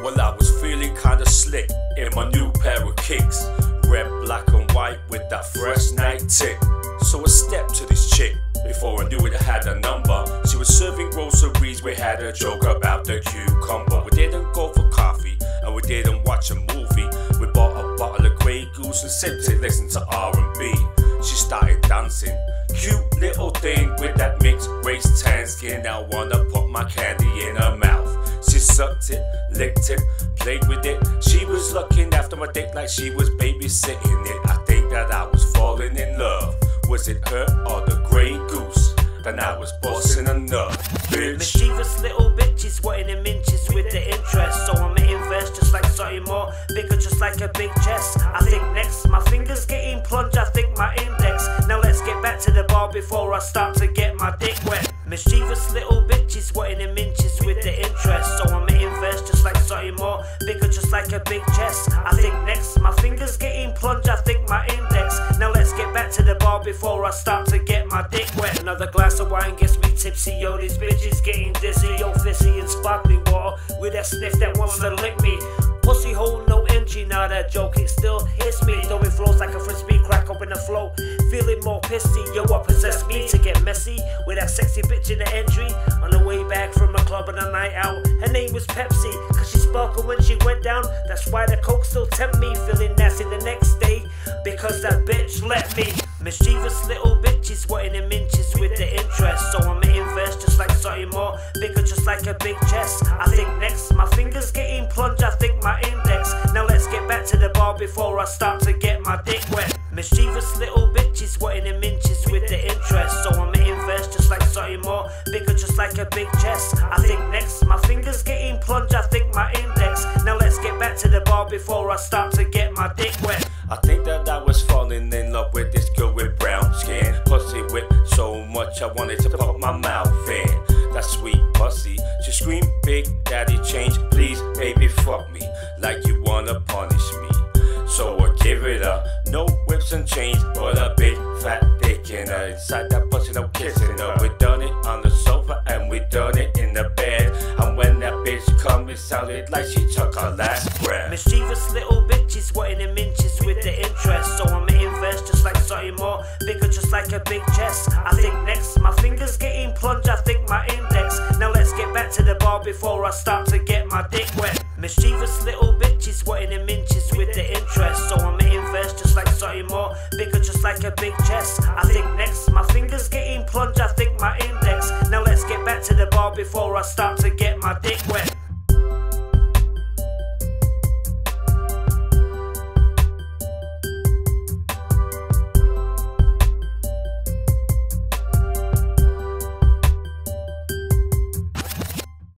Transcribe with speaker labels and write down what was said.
Speaker 1: Well, I was feeling kinda slick in my new pair of kicks, red, black and white with that fresh night tick. So I stepped to this chick, before I knew it I had a number. She was serving groceries, we had a joke about the cucumber. We didn't go for coffee, and we didn't watch a movie. We bought a bottle of Grey Goose and sipped it, listened to R&B. She started dancing, cute little thing with that mixed race tan skin. I wanna put my candy in her mouth. She sucked it, licked it, played with it. She was looking after my dick like she was babysitting it. I think that I was falling in love. Was it her or the Grey Goose? Then I was busting a nut, bitch.
Speaker 2: Mischievous little bitches wanting them inches with the interest. So I'm invest just like something more bigger, just like a big chest. I think next, my fingers getting plunged, I think my index. Now let's get back to the bar before I start to get my dick wet. Mischievous little bitches wanting them inches with the interest. So I'm invest just like something more bigger, just like a big chest. I think next, my fingers getting plunged, I think my index. Now let's get back to the bar before I start to get my dick wet. Another glass of wine gets me tipsy, yo, these bitches getting dizzy. Yo, fizzy and sparkling water with that sniff that wants to lick me. Pussy hole, no entry, now that joke, it still hits me. Though it flows like a frisbee, crack open the flow. Feeling more pissy, yo, what possessed me to get messy with that sexy bitch in the entry. On the way back from a club and a night out, her name was Pepsi, cause she sparkled when she went down. That's why the coke still tempt me, feeling nasty the next day, because that bitch let me. Mischievous little bitches wanting them inches with the interest. So I'm invest just like something more bigger, just like a big chest. I think next, my fingers getting plunged, I think my index. Now let's get back to the bar before I start to get my dick wet. Mischievous little bitches wanting them inches with the interest. So I'm invest just like something more bigger, just like a big chest. I think next, my fingers getting plunged, I think my index. Now let's get back to the bar before I start to get my dick wet.
Speaker 1: I think that I was falling in love with this girl with brown skin. Pussy with so much I wanted to put my mouth in. That sweet pussy, she screamed, "Big Daddy change, please baby fuck me like you wanna punish me." So I give it up, no whips and chains, but a big fat dick in her. Inside that pussy, no kissing her. We done it on the sofa and we done it in the bed. And when that bitch come, it sounded like she took her last breath.
Speaker 2: Mischievous little bitches wanting them inches with the interest. So I'm invest just like something more bigger, just like a big chest. I think next, my fingers getting plunged, I think my index. Now let's get back to the bar before I start to get my dick wet. Mischievous little bitches wanting them inches with the interest. So I'm invest just like something more bigger, just like a big chest. I